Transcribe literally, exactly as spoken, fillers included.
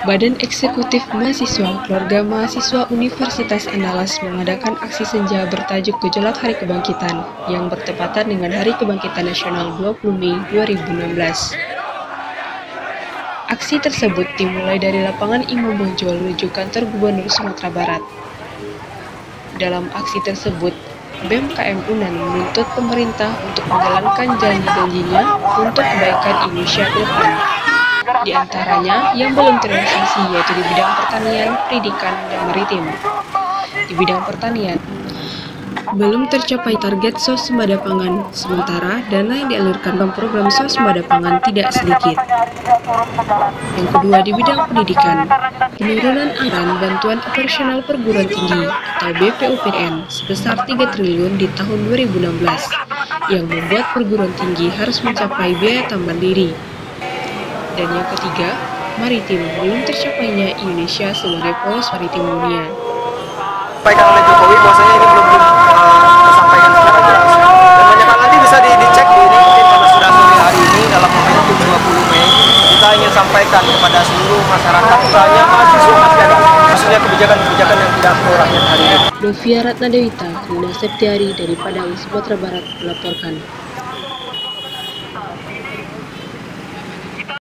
Badan Eksekutif Mahasiswa Keluarga Mahasiswa Universitas Andalas mengadakan aksi senja bertajuk Gejolak Hari Kebangkitan yang bertepatan dengan Hari Kebangkitan Nasional dua puluh Mei dua ribu enam belas. Aksi tersebut dimulai dari lapangan Imam Bonjol menuju kantor Gubernur Sumatera Barat. Dalam aksi tersebut, B E M K M UNAN menuntut pemerintah untuk menjalankan janji-janjinya untuk kebaikan Indonesia ke depan. Di antaranya yang belum terrealisasi yaitu di bidang pertanian, pendidikan, dan maritim. Di bidang pertanian, belum tercapai target swasembada pangan, sementara dana yang dialirkan dalam program swasembada pangan tidak sedikit. Yang kedua, di bidang pendidikan, penurunan anggaran bantuan operasional perguruan tinggi atau B P O P N sebesar tiga triliun di tahun dua ribu enam belas, yang membuat perguruan tinggi harus mencapai biaya tambahan diri. Dan yang ketiga, maritim, belum tercapainya Indonesia sebagai poros maritim dunia. Disampaikan oleh Jokowi bahwasanya ini belum belum uh, tersampaikan secara jelas. Dan banyak hal nanti bisa di, dicek di ini mungkin karena sudah sore hari ini dalam momentum dua puluh Mei kita ingin sampaikan kepada seluruh masyarakat, banyak mahasiswa masih ada maksudnya kebijakan-kebijakan yang tidak pro rakyat hari ini. Novia Ratnadewita, Nina Septiari dari Padang, Sumatera Barat melaporkan.